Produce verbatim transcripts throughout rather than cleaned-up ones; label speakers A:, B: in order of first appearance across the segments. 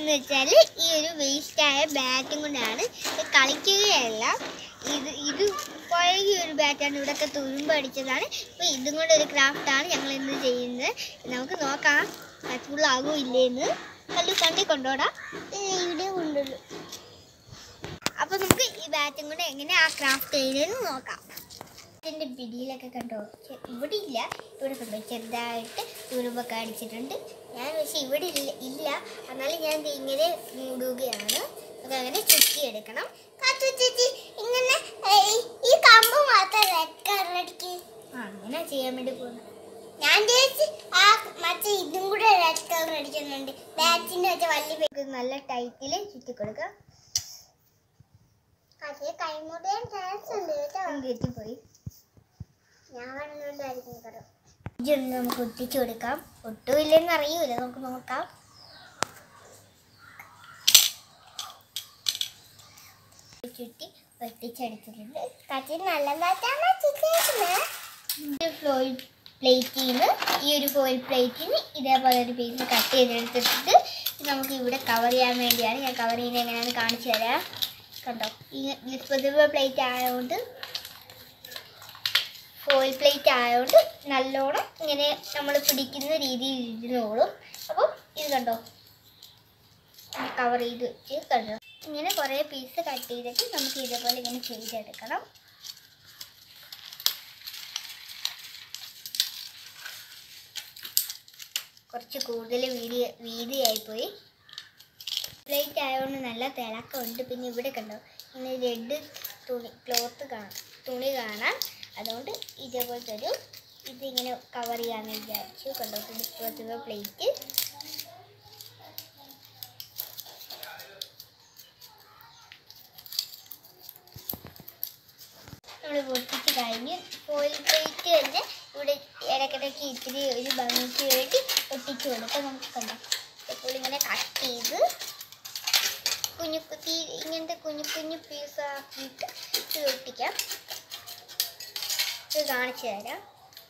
A: എന്ന് വെച്ചാൽ ഈ ഒരു വേസ്റ്റായ ബാറ്റും കൊണ്ടാണ് കളിക്കുകയല്ല. ഇത് ഇത് പഴകിയ ഒരു ബാറ്റാണ്. ഇവിടെയൊക്കെ തുരുമ്പ് അടിച്ചതാണ്. അപ്പോൾ ഇതും കൊണ്ട് ഒരു ക്രാഫ്റ്റാണ് ഞങ്ങൾ ഇന്ന് ചെയ്യുന്നത്. നമുക്ക് നോക്കാം ഫുള്ളാകൂ ഇല്ലേന്ന്. കണ്ടു കണ്ടി കൊണ്ടോടാ ഇവിടെ കൊണ്ടുള്ളൂ. അപ്പോൾ നമുക്ക് ഈ ബാറ്റും കൊണ്ട് എങ്ങനെ ആ ക്രാഫ്റ്റ് ചെയ്യുന്നതെന്ന് നോക്കാം. ഇതിൻ്റെ പിടിയിലൊക്കെ കണ്ടോ, ഇവിടെ ഇല്ല, ഇവിടെ കണ്ടോ ചെറുതായിട്ട് തുരുമ്പൊക്കെ അടിച്ചിട്ടുണ്ട്. ഞാൻ പക്ഷേ ഇവിടെ ഇല്ല ഇല്ല എന്നാലും ഞാൻ ഇങ്ങനെ മൂടുകയാണ്. അതങ്ങനെ ചുറ്റിയെടുക്കണം. ഇങ്ങനെ ഈ കമ്പ് മാത്രം റെഡ് കളർ അടിക്ക് അങ്ങനെ ചെയ്യാൻ വേണ്ടി പോകുന്നു. ഞാൻ ചേച്ചി ആ മറ്റേ ഇതും കൂടെ റെഡ് കളർ അടിക്കുന്നുണ്ട്. ബാറ്റിൻ്റെ വെച്ച വലിയ നല്ല ടൈറ്റിൽ ചുറ്റി കൊടുക്കുക. അതേ കൈമുടയാൻ ചാൻസ് ഉണ്ട് കേട്ടോ. കെട്ടിപ്പോയി ഞാൻ കണ്ടുകൊണ്ടായിരിക്കും കറോ. ഇതൊന്ന് നമുക്ക് ഒട്ടിച്ചു കൊടുക്കാം. ഒട്ടും ഇല്ലെന്ന് അറിയൂല, നമുക്ക് നോക്കാം. ചുറ്റി ഒട്ടിച്ചെടുത്തിട്ടുണ്ട്. കട്ടി നല്ലതായിട്ടാണ് ചുറ്റിയേക്കുന്നത്. ഫോയിൽ പ്ലേറ്റിൽ നിന്ന് ഈ ഒരു ഫോയിൽ പ്ലേറ്റിന് ഇതേപോലെ ഒരു പീസ് കട്ട് ചെയ്തെടുത്തിട്ട് നമുക്ക് ഇവിടെ കവർ ചെയ്യാൻ വേണ്ടിയാണ്. ഞാൻ കവർ ചെയ്യുന്നത് എങ്ങനെയാണെന്ന് കാണിച്ചു തരാം. കണ്ടോ, ഈ ഡിസ്പോസിബിൾ പ്ലേറ്റ് ആയതുകൊണ്ട് ഫോയിൽ പ്ലേറ്റ് ആയതുകൊണ്ട് നല്ലോണം ഇങ്ങനെ നമ്മൾ പിടിക്കുന്ന രീതിയിൽ ഇരുന്നോളും. അപ്പം ഇത് കണ്ടോ കവർ ചെയ്ത് വെച്ച് കണ്ടോ. ഇങ്ങനെ കുറേ പീസ് കട്ട് ചെയ്തിട്ട് നമുക്ക് ഇതേപോലെ ഇങ്ങനെ ചെയ്തെടുക്കണം. കുറച്ച് കൂടുതൽ വീതി വീതിയായിപ്പോയി. പ്ലേറ്റ് ആയതുകൊണ്ട് നല്ല തിളക്കമുണ്ട്. പിന്നെ ഇവിടെ കണ്ടോ ഇങ്ങനെ റെഡ് തുണി ക്ലോത്ത് കാണാം തുണി കാണാം അതുകൊണ്ട് ഇതേപോലത്തെ ഒരു ഇതിങ്ങനെ കവർ ചെയ്യാമെന്ന് വിചാരിച്ചു. കണ്ടോ ഡിസ്പോസിബിൾ പ്ലേറ്റ്. നമ്മൾ പൊട്ടിച്ച് കഴിഞ്ഞ് ഫോയിൽ പ്ലേറ്റ് തന്നെ ഇവിടെ ഇടയ്ക്കിടയ്ക്ക് ഇത്തിരി ഒരു ഭംഗിക്ക് വേണ്ടി ഒട്ടിച്ച് കൊടുക്കാം. നമുക്ക് കണ്ടോ ഇപ്പോൾ ഇങ്ങനെ കട്ട് ചെയ്ത് കുഞ്ഞു കുത്തി ഇങ്ങനത്തെ കുഞ്ഞു കുഞ്ഞു പീസാക്കിയിട്ട് ഇത് ഒട്ടിക്കാം. ഇത് കാണിച്ചു തരാം.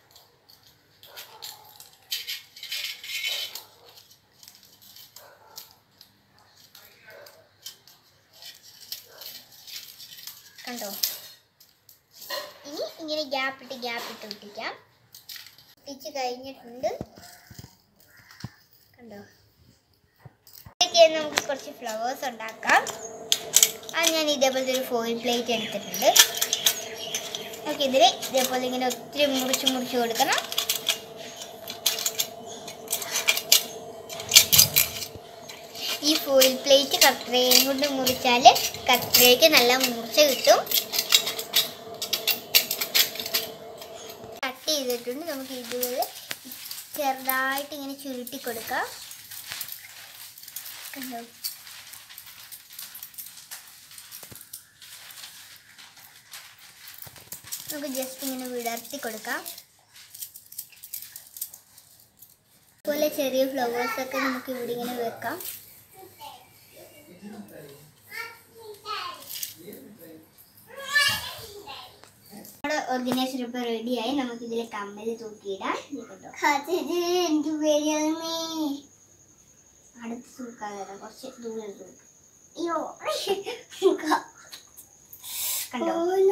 A: കണ്ടോ ഇനി ഇങ്ങനെ ഗ്യാപ്പിട്ട് ഗ്യാപ്പിട്ട് ഒട്ടിക്കാം. ഒട്ടിച്ച് കഴിഞ്ഞിട്ടുണ്ട്. കണ്ടോ നമുക്ക് കുറച്ച് ഫ്ലവേഴ്സ് ഉണ്ടാക്കാം. അത് ഞാൻ ഇതേപോലത്തെ ഒരു ഫോയിൽ പ്ലേറ്റ് എടുത്തിട്ടുണ്ട്. നമുക്ക് ഇതിൽ ഇതേപോലെ ഇങ്ങനെ ഒത്തിരി മുറിച്ച് മുറിച്ച് കൊടുക്കണം. ഈ ഫോയിൽ പ്ലേറ്റ് കത്രയും കൊണ്ട് മുറിച്ചാൽ കത്രയ്ക്ക് നല്ല മുറിച്ച് കിട്ടും. കട്ട് ചെയ്തിട്ടുണ്ട്. നമുക്ക് ഇതുപോലെ ചെറുതായിട്ട് ഇങ്ങനെ ചുരുട്ടി കൊടുക്കാം. കണ്ടോ നമുക്ക് ജസ്റ്റ് ഇങ്ങനെ വിടർത്തി കൊടുക്കാം. അതുപോലെ ചെറിയ ഫ്ലവേഴ്സൊക്കെ നമുക്ക് ഇവിടെ ഇങ്ങനെ വെക്കാം. നമ്മുടെ ഓർഗനൈസർ ഇപ്പോൾ റെഡിയായി. നമുക്ക് ഇതിൽ കമ്മൽ തൂക്കിയിടാം. എനിക്ക് പേടിയാണ്. അടുത്ത് തൂക്കാതെ കുറച്ച് ദൂരെ തൂക്കും. അയ്യോ കണ്ടോ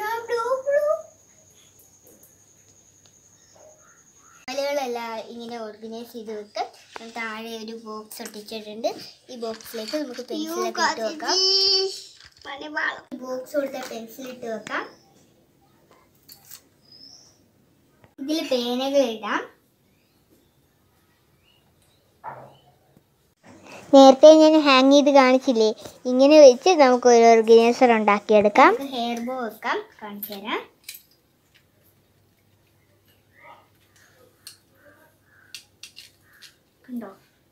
A: കമ്മലുകളെല്ലാം ഇങ്ങനെ ഓർഗനൈസ് ചെയ്ത് വെക്കാം. താഴെ ഒരു ബോക്സ് ഒട്ടിച്ചിട്ടുണ്ട്. ഈ ബോക്സിലേക്ക് നമുക്ക് പെൻസിലൊക്കെ ഇട്ട് വെക്കാം. ബോക്സ് കൊടുത്ത പെൻസിൽ ഇട്ട് വെക്കാം. ഇതിൽ പേനകൾ ഇടാം. നേരത്തെ ഞാൻ ഹാങ് ചെയ്ത് കാണിച്ചില്ലേ, ഇങ്ങനെ വെച്ച് നമുക്ക് ഒരു ഓർഗനൈസർ ഉണ്ടാക്കിയെടുക്കാം. ഹെയർ ബോ വെക്കാം, കാണിച്ചു തരാം. കണ്ടോ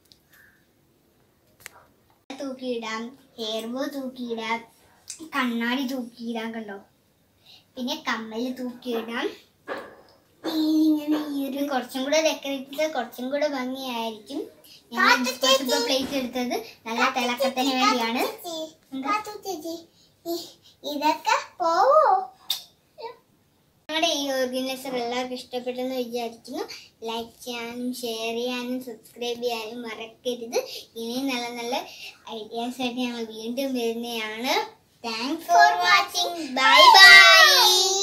A: തൂക്കിയിടാം, ഹെയർ ബോ തൂക്കിയിടാം, കണ്ണാടി തൂക്കിയിടാം. കണ്ടോ പിന്നെ കമ്മൽ തൂക്കിയിടാം. ഇങ്ങനെ ഈ ഒരു കുറച്ചും കൂടെ ഡെക്കറേറ്റ് കുറച്ചും കൂടെ ഭംഗിയായിരിക്കും. പ്ലേറ്റ് എടുത്തത് നല്ല തിളക്കത്തിന് വേണ്ടിയാണ്. ഇതൊക്കെ പോവോ? ഞങ്ങളുടെ ഞങ്ങളുടെ ഈ ഓർഗനൈസർ എല്ലാവർക്കും ഇഷ്ടപ്പെട്ടെന്ന് വിചാരിക്കുന്നു. ലൈക്ക് ചെയ്യാനും ഷെയർ ചെയ്യാനും സബ്സ്ക്രൈബ് ചെയ്യാനും മറക്കരുത്. ഇനിയും നല്ല നല്ല ഐഡിയാസ് ആയിട്ട് ഞങ്ങൾ വീണ്ടും വരുന്നതാണ്. Thanks for watching. Bye by.